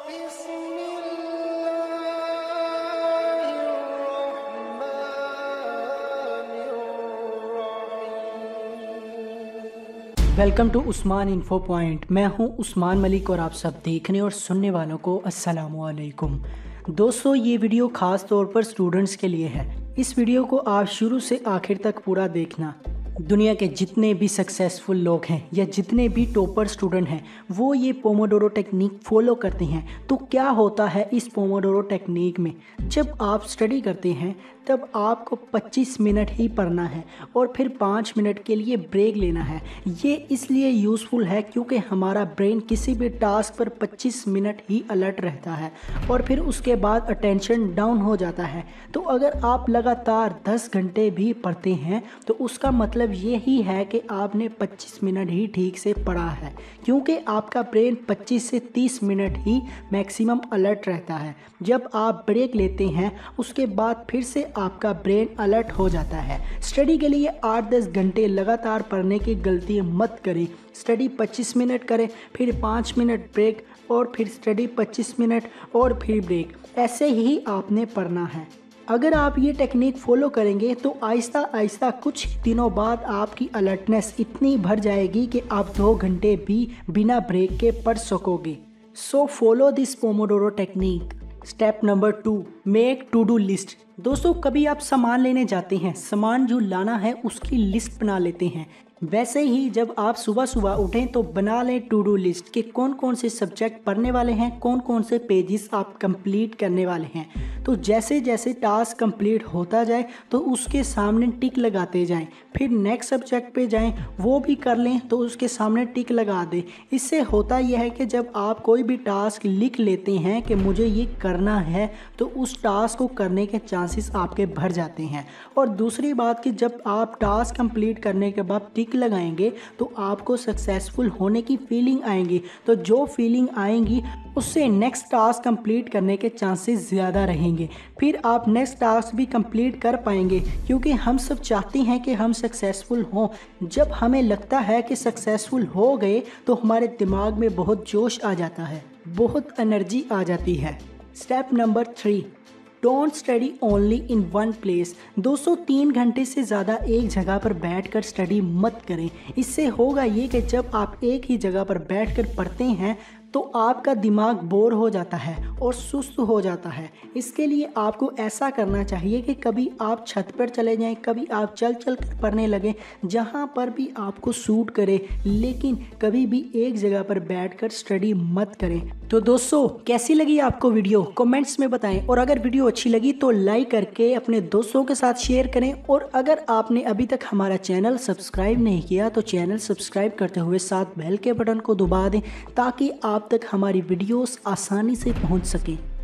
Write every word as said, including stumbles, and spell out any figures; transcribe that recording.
Welcome to Usman info point. मैं हूं उस्मान मलिक और आप सब देखने और सुनने वालों को अस्सलामु अलैकुम। दोस्तों, ये वीडियो ख़ास तौर पर स्टूडेंट्स के लिए है। इस वीडियो को आप शुरू से आखिर तक पूरा देखना। दुनिया के जितने भी सक्सेसफुल लोग हैं या जितने भी टॉपर स्टूडेंट हैं वो ये पोमोडोरो टेक्निक फॉलो करते हैं। तो क्या होता है इस पोमोडोरो टेक्निक में? जब आप स्टडी करते हैं तब आपको पच्चीस मिनट ही पढ़ना है और फिर पाँच मिनट के लिए ब्रेक लेना है। ये इसलिए यूज़फुल है क्योंकि हमारा ब्रेन किसी भी टास्क पर पच्चीस मिनट ही अलर्ट रहता है और फिर उसके बाद अटेंशन डाउन हो जाता है। तो अगर आप लगातार दस घंटे भी पढ़ते हैं तो उसका मतलब ये ही है कि आपने पच्चीस मिनट ही ठीक से पढ़ा है, क्योंकि आपका ब्रेन पच्चीस से तीस मिनट ही मैक्सिमम अलर्ट रहता है। जब आप ब्रेक लेते हैं उसके बाद फिर से आपका ब्रेन अलर्ट हो जाता है। स्टडी के लिए आठ दस घंटे लगातार पढ़ने की गलती मत करें। स्टडी पच्चीस मिनट करें, फिर पाँच मिनट ब्रेक और फिर स्टडी पच्चीस मिनट और फिर ब्रेक। ऐसे ही आपने पढ़ना है। अगर आप ये टेक्निक फॉलो करेंगे तो आहिस्ता आहिस्ता कुछ दिनों बाद आपकी अलर्टनेस इतनी बढ़ जाएगी कि आप दो घंटे भी बिना ब्रेक के पढ़ सकोगे। So follow this pomodoro technique. Step number two, make to do list. दोस्तों, कभी आप सामान लेने जाते हैं, सामान जो लाना है उसकी लिस्ट बना लेते हैं। वैसे ही जब आप सुबह सुबह उठें तो बना लें टू डू लिस्ट कि कौन कौन से सब्जेक्ट पढ़ने वाले हैं, कौन कौन से पेजेस आप कंप्लीट करने वाले हैं। तो जैसे जैसे टास्क कंप्लीट होता जाए तो उसके सामने टिक लगाते जाएं। फिर नेक्स्ट सब्जेक्ट पे जाएं, वो भी कर लें तो उसके सामने टिक लगा दें। इससे होता यह है कि जब आप कोई भी टास्क लिख लेते हैं कि मुझे ये करना है तो उस टास्क को करने के चांसेस आपके बढ़ जाते हैं। और दूसरी बात कि जब आप टास्क कंप्लीट करने के बाद टिक लगाएंगे तो आपको सक्सेसफुल होने की फीलिंग आएंगी। तो जो फीलिंग आएंगी उससे नेक्स्ट टास्क कंप्लीट करने के चांसेस ज़्यादा रहेंगे। फिर आप नेक्स्ट टास्क भी कंप्लीट कर पाएंगे, क्योंकि हम सब चाहते हैं कि हम सक्सेसफुल हों। जब हमें लगता है कि सक्सेसफुल हो गए तो हमारे दिमाग में बहुत जोश आ जाता है, बहुत एनर्जी आ जाती है। Step number three, don't study only in one place. दोस्तों, तीन घंटे से ज़्यादा एक जगह पर बैठकर स्टडी मत करें। इससे होगा ये कि जब आप एक ही जगह पर बैठकर पढ़ते हैं तो आपका दिमाग बोर हो जाता है और सुस्त हो जाता है। इसके लिए आपको ऐसा करना चाहिए कि कभी आप छत पर चले जाएं, कभी आप चल चल कर पढ़ने लगें, जहां पर भी आपको सूट करे, लेकिन कभी भी एक जगह पर बैठकर स्टडी मत करें। तो दोस्तों, कैसी लगी आपको वीडियो कमेंट्स में बताएं, और अगर वीडियो अच्छी लगी तो लाइक करके अपने दोस्तों के साथ शेयर करें। और अगर आपने अभी तक हमारा चैनल सब्सक्राइब नहीं किया तो चैनल सब्सक्राइब करते हुए साथ बेल के बटन को दबा दें ताकि आप तक हमारी वीडियोस आसानी से पहुंच सकें।